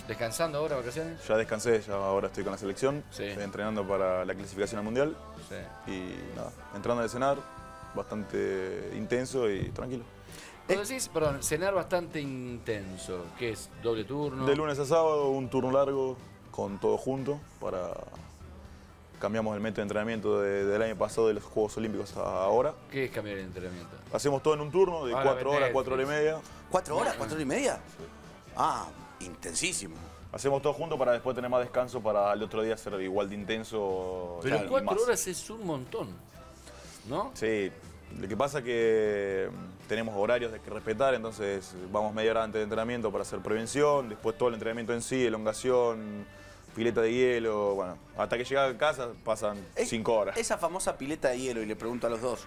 ¿Descansando ahora, vacaciones? Ya descansé, ya ahora estoy con la selección. Sí. Estoy entrenando para la clasificación al Mundial. Sí. Y nada, entrando a cenar, bastante intenso y tranquilo. Cuando decís, perdón, cenar bastante intenso, ¿qué es? ¿Doble turno? De lunes a sábado, un turno largo con todo junto para... Cambiamos el método de entrenamiento del año pasado de los Juegos Olímpicos a ahora. ¿Qué es cambiar el entrenamiento? Hacemos todo en un turno de Ahora 4 horas, 4 horas y media. ¿4 horas? ¿4 horas y media? Sí. Ah, intensísimo. Hacemos todo junto para después tener más descanso para el otro día ser igual de intenso. Pero y 4 más. horas es un montón, ¿no? Sí, lo que pasa es que tenemos horarios de que respetar, entonces vamos media hora antes de entrenamiento para hacer prevención, después todo el entrenamiento en sí, elongación, pileta de hielo, bueno, hasta que llega a casa pasan 5 horas. Esa famosa pileta de hielo, y le pregunto a los dos,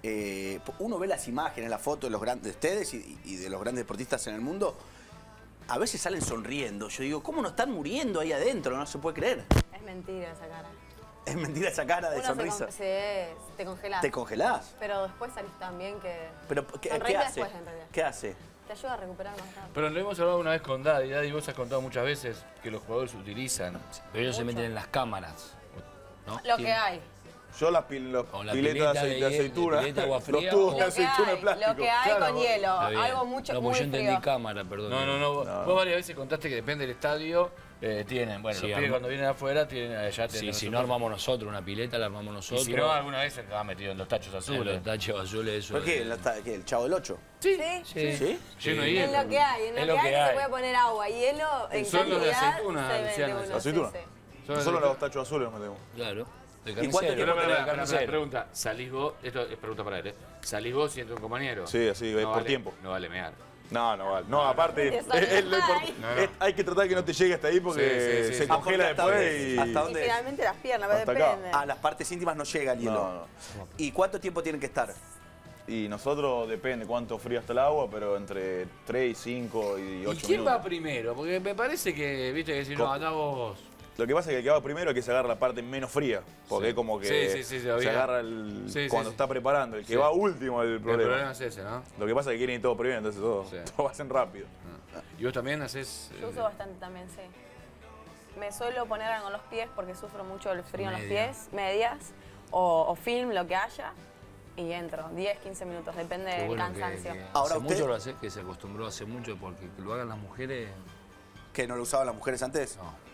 uno ve las imágenes, las fotos de los grandes, de ustedes y de los grandes deportistas en el mundo, a veces salen sonriendo. Yo digo, ¿cómo no están muriendo ahí adentro? No se puede creer. Es mentira esa cara. Es mentira esa cara de Uno sonrisa. te congelás. ¿Te congelás? Pero después salís tan bien que... Pero, ¿qué Sonreír hace? después, en realidad. ¿Qué hace? Te ayuda a recuperar más rápido. Pero lo hemos hablado una vez con Daddy. Daddy, vos has contado muchas veces que los jugadores utilizan. Pero ellos se meten en las cámaras, ¿no? Lo que hay. Yo las O la piletas pileta de de aceituna, pileta de agua los fría, tubos o- de Lo que aceituna de hay, plástico. lo que hay Claro, con hielo. Está bien. Algo mucho, No, muy pues yo entendí frío. cámara, perdón. No. Vos varias veces contaste que depende del estadio, tienen. Bueno, Sí, los pibes cuando vienen afuera tienen allá. Sí, tienen si los no otros. armamos nosotros una pileta, la armamos Y nosotros. si no, alguna vez se acaba metido en los tachos En azules. los tachos azules, eso. ¿Por qué? ¿Qué? ¿El Chavo del 8? Sí. Sí. ¿Sí? Lleno de Es hielo. lo que hay. En Es lo lo que que hay, hay. se puede poner agua, hielo, en Son los de cantidad, aceituna, se decían vende uno. aceituna. Sí, sí. Solo los tachos azules nos metemos. Claro. De ¿Y cuánto carnicero. tiempo Pero, de carnicero. pregunta, ¿salís vos? Esto es pregunta para él, ¿eh? ¿Salís vos y entra un compañero? Sí, así, por vale, tiempo. No vale mear. No vale. No, aparte, Eso no es lo hay. importante. No. Hay que tratar que no te llegue hasta ahí porque Sí, se sí. congela ¿Hasta después dónde? y... ¿Hasta Y dónde es? finalmente las piernas, pero Hasta acá. depende. A las partes íntimas no llega el hielo. No. ¿Y cuánto tiempo tienen que estar? Y nosotros depende cuánto frío está el agua, pero entre 3 y 5 y 8 ¿Y minutos. quién va primero? Porque me parece que, viste, que si no, andá vos. Lo que pasa es que el que va primero es que se agarra la parte menos fría, porque Sí. es como que Sí, se agarra cuando está preparando. El que Sí. va último es el El problema. problema es ese, ¿no? Lo que pasa es que quieren ir todo primero, entonces todo, Sí. todo hacen rápido. ¿Y vos también haces...? Yo uso bastante también, sí. Me suelo poner algo en los pies porque sufro mucho el frío en los Media. pies, medias, o film, lo que haya, y entro. 10, 15 minutos, depende Qué del bueno cansancio. Ahora hace usted- mucho lo hace, que se acostumbró hace mucho, porque que lo hagan las mujeres, ¿Que no lo usaban las mujeres antes? no.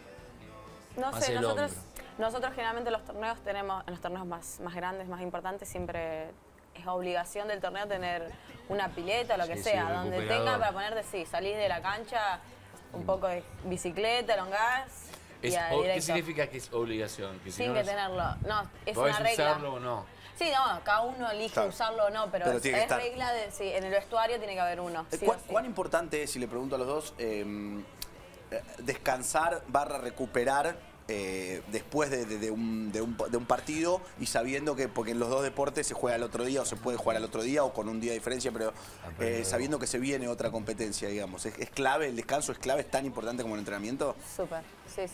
No Más sé, el nosotros generalmente los torneos tenemos, en los torneos más grandes, más importantes, siempre es obligación del torneo tener una pileta o lo que Sí, sea, sí, donde recuperador. tenga para ponerte, sí, salís de la cancha, un poco de bicicleta, elongás y a ¿Qué directo. significa que es obligación? Que si Sin no que es- tenerlo. No, es ¿Podés una regla. usarlo o no? Sí, no, cada uno elige Claro. usarlo o no, pero, Pero tiene que es estar. regla de, sí, en el vestuario tiene que haber uno. Sí o sí. ¿Cuán importante es, si le pregunto a los dos, descansar / recuperar después de un partido y sabiendo que, porque en los dos deportes se juega el otro día o se puede jugar al otro día o con un día de diferencia, pero sabiendo que se viene otra competencia, digamos? ¿Es clave, el descanso es clave, es tan importante como el entrenamiento? Súper, sí.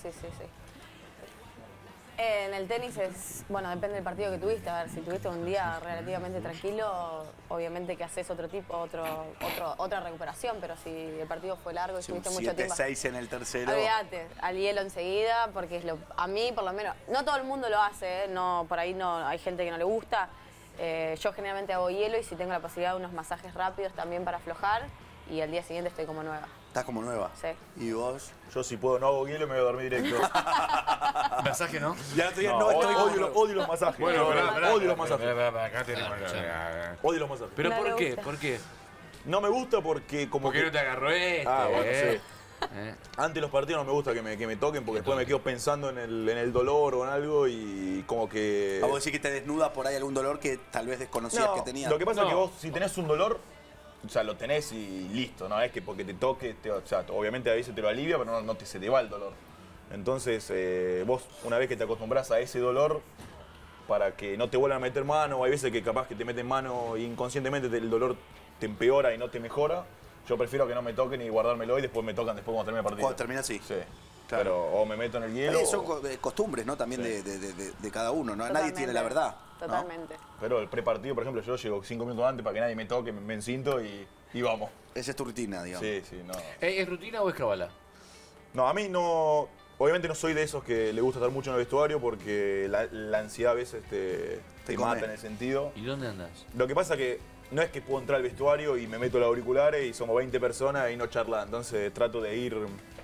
En el tenis es, bueno, depende del partido que tuviste. A ver, si tuviste un día relativamente tranquilo, obviamente que haces otra recuperación, pero si el partido fue largo y Sí, un estuviste mucho tiempo... 7-6 en el tercero. Olvídate, al hielo enseguida, porque es a mí por lo menos, no todo el mundo lo hace, no, por ahí no hay gente que no le gusta. Yo generalmente hago hielo y si tengo la posibilidad de unos masajes rápidos también para aflojar y al día siguiente estoy como nueva. Estás como nueva. Sí. ¿Y vos? Yo si puedo no hago hielo y me voy a dormir directo. ¿Masaje no? Ya estoy No, odio los masajes. Odio los masajes. Acá tenemos... Odio los masajes. ¿Pero No por le qué? gusta. ¿Por qué? No me gusta porque como ¿Por qué que... no te agarró este? Ah, bueno, sí. ¿Eh? Antes de los partidos no me gusta que me toquen porque después me quedo pensando en el dolor o en algo y como que... ¿A vos decís que te desnuda por ahí algún dolor que tal vez desconocías que tenías? Lo que pasa es que No. vos si tenés un dolor, o sea, lo tenés y listo, no es que porque te toque, o sea, obviamente a veces te lo alivia, pero no se te va el dolor. Entonces, vos una vez que te acostumbras a ese dolor, para que no te vuelvan a meter mano, hay veces que capaz que te meten mano e inconscientemente el dolor te empeora y no te mejora, yo prefiero que no me toquen y guardármelo y después me tocan después cuando termine el partido. Cuando termina así. Sí. Claro. Pero o me meto en el hielo. Son o- costumbres, ¿no? También Sí. de cada uno, ¿no? Nadie Totalmente. tiene la verdad. ¿no? Totalmente. Pero el prepartido, por ejemplo, yo llego 5 minutos antes para que nadie me toque, me encinto y vamos. Esa es tu rutina, digamos. Sí, no. ¿Es rutina o es cabala? No, a mí no... Obviamente no soy de esos que le gusta estar mucho en el vestuario porque la ansiedad a veces te come. mata en el sentido. ¿Y dónde andás? Lo que pasa que no es que puedo entrar al vestuario y me meto los auriculares y somos 20 personas y no charlar. Entonces trato de ir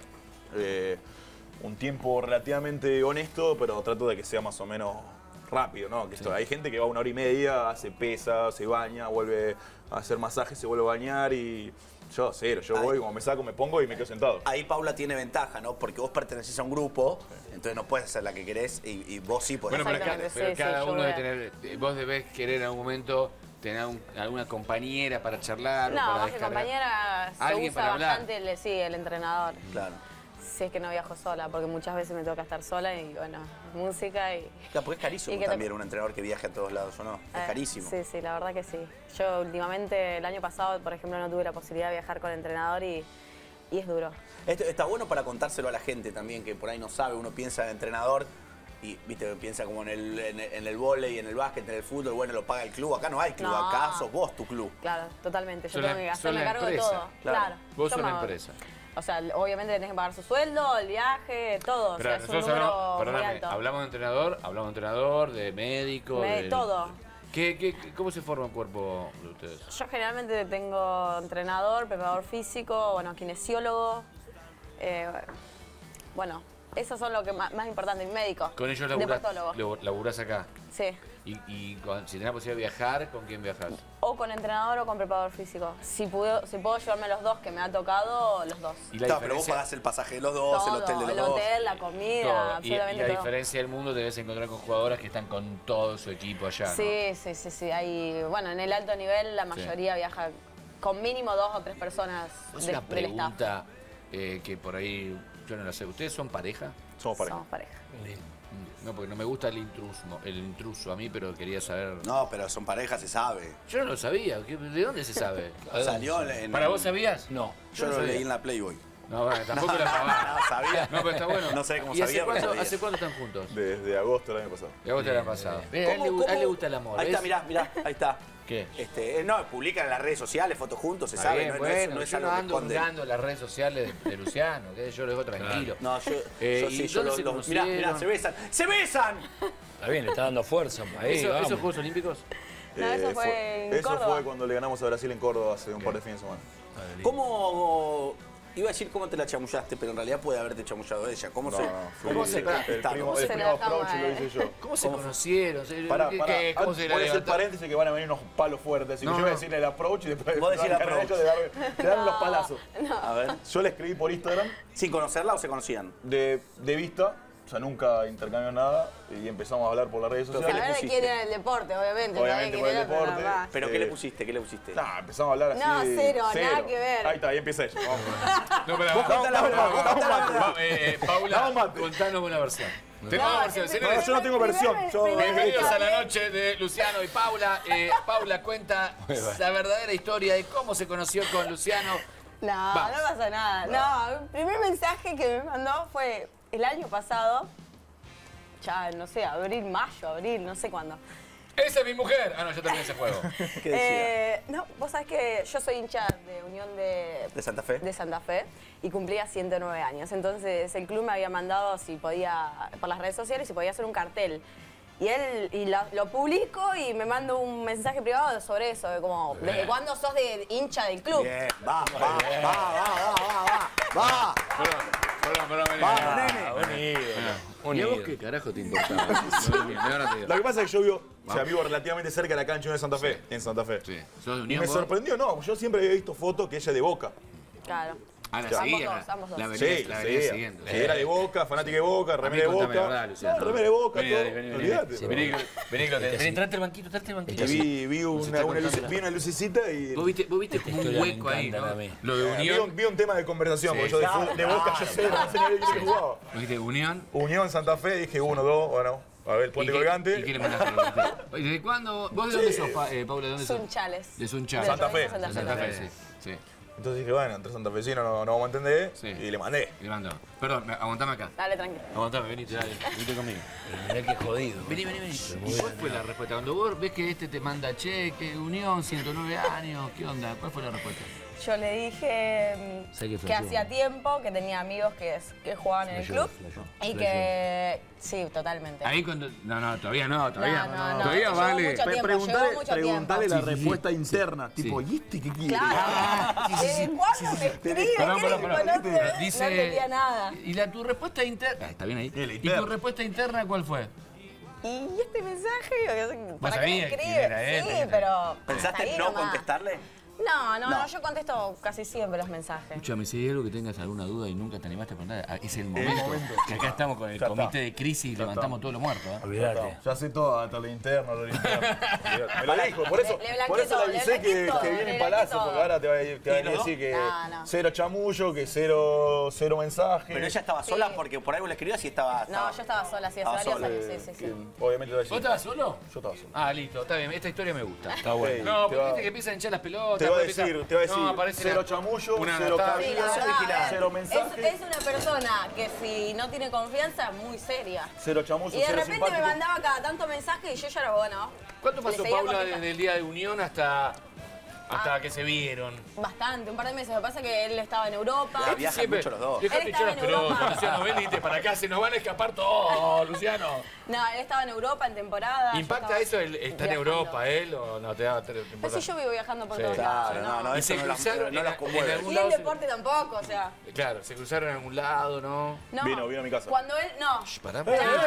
un tiempo relativamente honesto, pero trato de que sea más o menos rápido, ¿no? Que hay gente que va 1 hora y media, hace pesa, se baña, vuelve a hacer masaje, se vuelve a bañar y yo cero. Yo voy, como me saco, me pongo y me quedo sentado. Ahí Paula tiene ventaja, ¿no? Porque vos pertenecés a un grupo, entonces no puedes hacer la que querés y vos sí podés. Bueno, Exactamente, pero sí, cada sí, yo uno voy debe tener... Vos debés querer en algún momento tener alguna compañera para charlar o No, para más que descargar. compañera se Alguien usa para hablar. bastante el entrenador. Claro. Si es que no viajo sola, porque muchas veces me toca estar sola y bueno, música y... Claro, porque es carísimo ¿Y qué te- también un entrenador que viaje a todos lados, ¿o no? Es carísimo. Sí, sí, la verdad que sí. Yo últimamente, el año pasado, por ejemplo, no tuve la posibilidad de viajar con entrenador y es duro. Esto está bueno para contárselo a la gente también, que por ahí no sabe, uno piensa en entrenador y viste, piensa como en el vóley, en el básquet, en el fútbol, bueno, lo paga el club. Acá no hay club, No. acá sos vos tu club. Claro, totalmente. Yo Sos tengo la- que sos hacerme la cargo de empresa. todo. Claro. Vos Yo sos la me- empresa. O sea, obviamente tenés que pagar su sueldo, el viaje, todo. Pero o sea, es un nosotros número hablamos, muy perdóname, alto. hablamos de entrenador, de médico, De todo. ¿Cómo se forma un cuerpo de ustedes? Yo generalmente tengo entrenador, preparador físico, bueno, kinesiólogo. Bueno, esos son lo que más importante, y médico. Con ellos deportólogo. laburás acá. Sí. Si tenés la posibilidad de viajar, ¿con quién viajás? O con entrenador o con preparador físico. Si puedo llevarme los dos que me ha tocado, los dos. Y la Claro, pero vos diferencia- pagás el pasaje de los dos, el Todo, hotel de los el dos. hotel, la comida, todo. Y absolutamente a todo. diferencia del mundo, te debes encontrar con jugadoras que están con todo su equipo allá, ¿no? Sí, sí, sí, sí. Hay, bueno, en el alto nivel la mayoría viaja con mínimo 2 o 3 personas Es del una staff. pregunta que por ahí yo no la sé. ¿Ustedes son pareja? Somos pareja. Somos pareja. No, porque no me gusta el intruso a mí, pero quería saber. No, pero son parejas, se sabe. Yo no lo sabía. ¿De dónde se sabe? Salió en... ¿Para vos sabías? No. Yo lo leí en la Playboy. No, bueno, tampoco la pagaba. No, sabía. No, pero está bueno. No sé cómo ¿Y sabía, pero sabía. hace cuánto están juntos? Desde agosto del año pasado. De agosto del año pasado. A él le gusta el amor. Ahí está, ¿ves? mirá, ahí está. ¿Qué? No, publican en las redes sociales, fotos juntos, se Está sabe, bien, no, bueno, no es yo algo no que ando esconden. hurgando las redes sociales de Luciano, que yo lo dejo tranquilo. No, yo ¿y sí, yo dónde se mirá, conocieron? se besan. ¡Se besan! Está bien, le está dando fuerza. Ahí, ¿Esos vamos. Juegos Olímpicos? No, eso fue en Córdoba. fue cuando le ganamos a Brasil en Córdoba hace un par de fines de semana. ¿Cómo...? Iba a decir cómo te la chamullaste, pero en realidad puede haberte chamullado ella. ¿Cómo se...? ¿Cómo se el primo se la approach dejamos, lo hice yo. ¿Cómo se conocieron? Pará, ¿Cómo se la voy a hacer levantaron? paréntesis que van a venir unos palos fuertes. Así que No, yo voy a no. decirle el approach y después Vos decís el van a encargar approach. ellos de darle los palazos. A ver. Yo le escribí por Instagram ¿Sin conocerla o se conocían? de vista, o sea, nunca intercambiamos nada y empezamos a hablar por las redes Pero sociales. Saber de pusiste? quién era el deporte, obviamente. Obviamente sabés por el quién era, pero deporte. nada más. ¿Pero qué le pusiste? ¿Qué le pusiste? Nah, empezamos a hablar así. No, cero, nada que ver. Ahí está, ahí empieza ella. Vamos. No, pero Vos contá la verdad, contá la verdad. Paula, Damos mate. contanos una versión. Tenemos una versión. No, Señores, yo no tengo versión. bienvenidos a la noche de Luciano y Paula. Paula cuenta la verdadera historia de cómo se conoció con Luciano. No, Vamos. no pasa nada. No, el primer mensaje que me mandó fue el año pasado. Ya, no sé, abril, no sé cuándo. ¡Esa es mi mujer! Ah, no, yo terminé ese juego. ¿Qué decía? No, vos sabés que yo soy hincha de Unión ¿De Santa Fe? de Santa Fe y cumplía 109 años. Entonces el club me había mandado si podía, por las redes sociales, si podía hacer un cartel. Y él lo publico y me manda un mensaje privado sobre eso, de como, ¿desde cuándo sos de hincha del club? Bien, va. Perdón, Vamos, nene. Un ídolo. Un ¿Y a vos ídolo. qué carajo te importaba? Ahora te digo. Lo que pasa es que yo vivo relativamente cerca de la cancha de Santa Fe, en Santa Fe. Sí. ¿Sos de Y Unión me vos? sorprendió, no, yo siempre había visto fotos que ella es de Boca. Claro. Ah, la Ambos seguía. dos, ambos dos. La Sí, venía, la venía sí, siguiendo. sí, era de Boca, fanática de Boca, remera de contame la Boca. verdad, Luciano. No, remera de Boca, Vení, todo. dale, vení, Olvídate. Sí, vení, trate el banquito, trate el banquito. Y vi está contando vi una lucecita y Vos viste como un historia me hueco ahí, encantan ¿no? a mí. Lo de Unión. vi un tema de conversación, Sí. porque yo de Boca yo sé, no sé ni bien que jugaba. ¿Viste Unión? Unión, Santa Fe, dije 1, 2, bueno, a ver, el puente ¿Y qué colgante. le mandaste? Oye, ¿desde cuándo? ¿Vos de dónde sos, Paula? ¿De dónde sos? Sunchales. De Sunchales. Santa De la Fe. provincia de Santa Fe, también. sí. Entonces dije, bueno, entre santafesinos no vamos a entender. Sí. Y le mandé. Le mando. Perdón, aguantame acá. Dale, tranquilo. Aguantame, venite, dale. Venite conmigo. Mirá qué jodido. Vení. ¿Y cuál fue la respuesta? Cuando vos ves que este te manda cheque, Unión, 109 años, ¿qué onda? ¿Cuál fue la respuesta? Yo le dije Sé que que flasheó. hacía tiempo que tenía amigos que jugaban en el Flasheó, club flasheó, y flasheó. que sí, totalmente. Ahí cuando... No, todavía no, todavía No, no, Todavía llevó vale. mucho tiempo, Preguntale, llevó mucho preguntale tiempo. la respuesta interna. Tipo, ¿y este qué quiere? Claro. ¿Cuándo me escribe? Pará, pará, pará. No entendía nada. ¿Y tu respuesta interna? ¿Está bien ahí? Sí, la ¿Y interna. tu respuesta interna cuál fue? ¿Y este mensaje? ¿Para qué me sabías quién escribe? era él, Sí, ¿viste? pero hasta ¿Pensaste ahí no nomás. contestarle? No, yo contesto casi siempre los mensajes. Escúchame, si hay algo que tengas alguna duda y nunca te animaste a preguntar, es el momento. Que acá estamos con el Ya comité está. de crisis y levantamos todos los muertos. ¿eh? Olvídate. Ya sé todo, hasta lo interno, lo interno. Me lo dijo, por eso, Le blanqueé por eso todo, le le avisé blanqueé que todo, viene le en blanqueé Palacio, todo. porque ahora te va a venir a no? decir que No. cero chamullo, que cero mensaje. Pero ella estaba sola Sí. porque por algo le escribías y estaba... No, yo estaba sola, sí, hace Estaba varios sola. años, sí. Obviamente te va a decir. ¿Vos estabas solo? Yo estaba solo. Ah, listo, está bien, esta historia me gusta. Está bueno. No, Te porque va- viste que empiezan a hinchar las pelotas. Te va a después decir, empieza- te va a decir, No, aparece cero una- chamullo, una cero Natalia. Sí, cabida, la verdad, cero mensaje, es una persona que si no tiene confianza, muy seria. cero chamullo, Y de cero repente me simpático. mandaba cada tanto mensaje y yo ya era bueno. ¿Cuánto le pasó seguía Paula contestando. desde el día de unión hasta que se vieron? Bastante, un par de meses. Lo que pasa es que él estaba en Europa. Ah, viajan mucho los dos. Dejate Él hinchar las estaba en pelotas, Europa. Luciano, venite para acá, se nos van a escapar todos, Luciano. No, él estaba en Europa en temporada. yo ¿Impacta estaba eso el estar en viajando. Europa él o no te da te Pero importa? si yo vivo viajando por Sí. todos lados. Claro, no, Y eso se no las cruzaron no las en conmueve. algún Y lado. el deporte tampoco, o sea. Claro, se cruzaron en algún lado, ¿no? No. Vino a mi casa. Cuando él. No. Pará,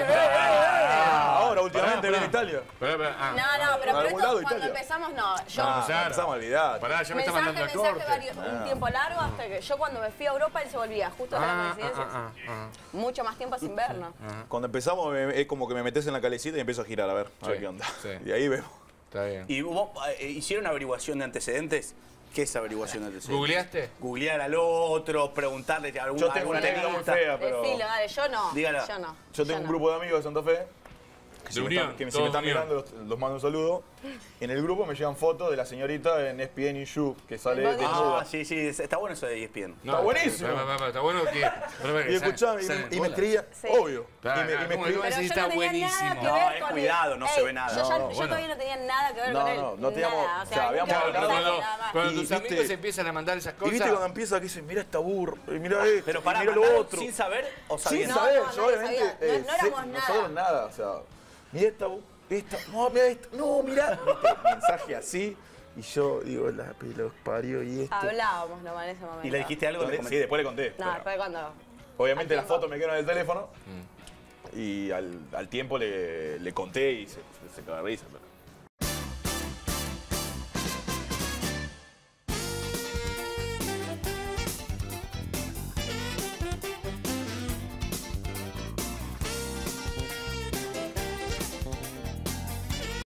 Ahora, últimamente viene Italia. Ah. No, pero algún lado esto, de cuando Italia. empezamos, no. Yo. Empezamos a olvidar. Pará, ya me está mandando el corte. Un tiempo largo hasta que yo cuando me fui a Europa él se volvía, justo de la coincidencia. Mucho más tiempo sin vernos. Cuando empezamos es como que me metes en la calecita y empiezo a girar, a ver Sí, qué onda. sí. Y ahí vemos. Está bien. ¿Y vos hicieron averiguación de antecedentes? ¿Qué es averiguación de antecedentes? ¿Googleaste? Googlear al otro, preguntarle alguna Yo tengo una técnica muy fea, pero Decilo, dale, yo no. Dígala. Yo no. yo tengo un grupo de amigos de Santa Fe que De si me unión, están, que si todos me están de unión. mirando los mando un saludo. En el grupo me llegan fotos de la señorita en ESPN y You, que sale body desnuda. Ah, sí, está bueno eso de ESPN. Está buenísimo. Está bueno que... Y escuchame, y me escribía, Sí. obvio. Claro, y me ¿cómo escribía, digo? Pero Sí, yo está no tenía buenísimo. nada que No, ver es con cuidado, él. no se ve nada. Yo, No, yo bueno. todavía no tenía nada que ver No, con él. no teníamos- Nada, o sea, habíamos nunca Claro, pero hablado, cuando, nada más. cuando Y tus viste- amigos empiezan a mandar esas y cosas... viste cuando empieza que dice, mira esta burra, mira esto, Pero pará, mira lo ¿mandaron otro. sin saber o Sin sabiendo? saber, no, yo nadie obviamente. sabía. No éramos Nosotros nada, o sea, mira esta, no, mira esta, no, mira. Viste, mensaje así. Y yo digo, la los parió y esto. Hablábamos nomás en ese momento. ¿Y le dijiste algo? Sí, después le conté. No, pero después cuando. obviamente al las tiempo. fotos me quedaron en el teléfono. Y al tiempo le conté y se cagó de risa. Pero